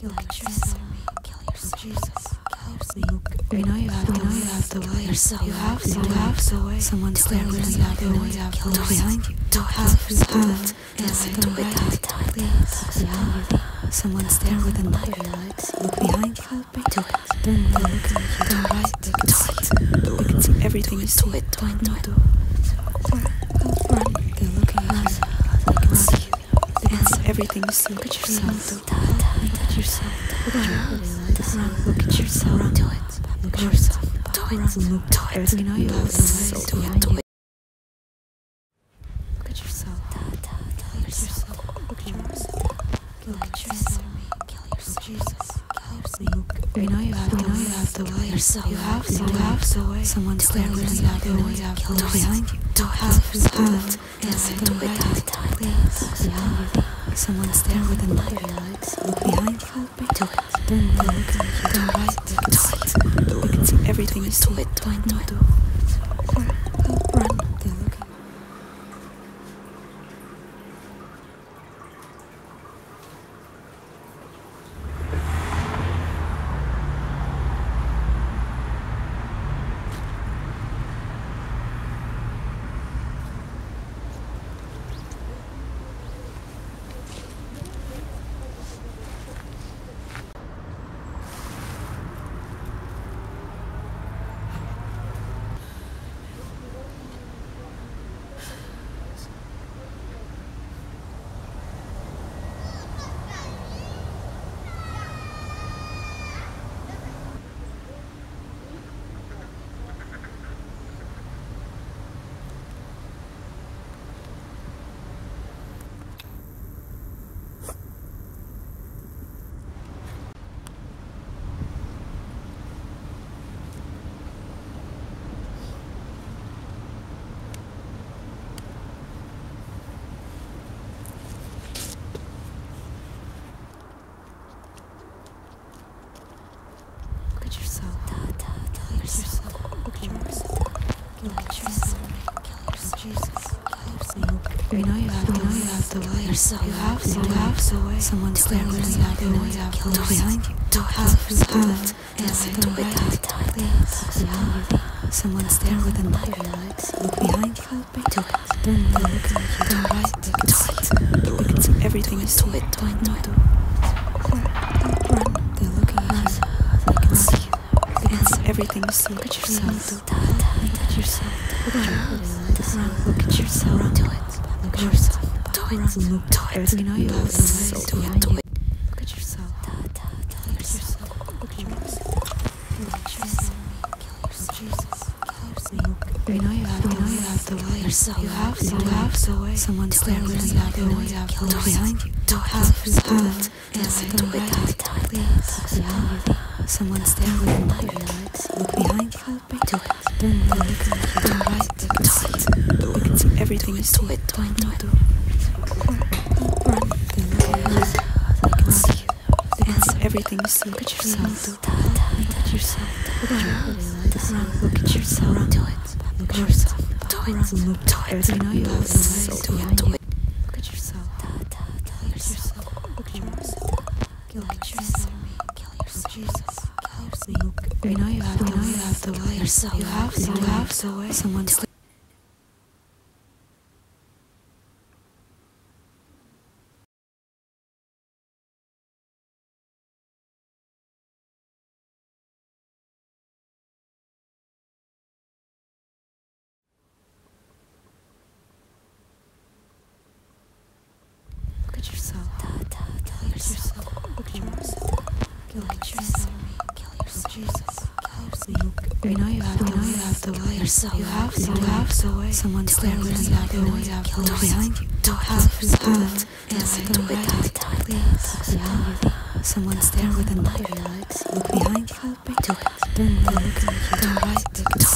Kill yourself. Jesus. You know you have the way. You have the way. Someone staring at the way. Look behind you. To have that. Do it. Please. Someone staring with a knife. Look behind you. Do it. Don't look at you. Don't right. Do it. You can see everything you see. Do it. Run. They're looking at you. They can see you. They can see everything you see. Look at yourself. Look at yourself. Look at yourself. Do it. Look at yourself. Do it. Do it. You know you have the way. Do it. Look at yourself. Look at yourself. Look at yourself. Look at yourself. Jesus. You know you have the way. You have the way. Someone staring at the way. Look behind you. To have that. Do it. Please. Someone staring with a knife. Look behind you. Do it. Don't look at you. Don't right. Do it. You can see everything you see. Do it. Run. They're looking. You know you have the way. You have the way. Someone staring at the way. Look behind you. To have that. Do it. Please. Someone staring with a knife. Look behind you. Do it. Don't look at you. Don't right. Do it. You can see everything you see. Do it. Run. They're looking at you. They can see you. They can see everything you see. Look at yourself. Look at yourself. Look at yourself. Do it. Look at yourself. Do it. Do it. You know you have the way. Do it. Do it. Look at yourself. Look at yourself. Look at yourself. Look at yourself. Jesus. You know you have the way. You have the way. Someone staring at the way. Look behind you. To have that. Do it. Please. Someone staring with a knife. Look behind you. Do it. Don't look at you. Don't right. Do it. You can see everything you see. Do it. Run. They're looking at you. They can see you. They can see everything you see. Look at yourself. Look at yourself. Look at yourself. Do it. Look at yourself. Do it. Do it. You know you have the way. Do it. Do it. Look at yourself. Look at yourself. Look at yourself. Look at yourself. Jesus. You know you have the way. You have the way. Someone staring. Look at yourself. Look at yourself. Jesus. You know you have the way. You have the way. Someone staring at the way. Look behind you. To have that. Do it. Please. Someone staring with a knife. Look behind you. Do it. Don't look at you. Don't right. Do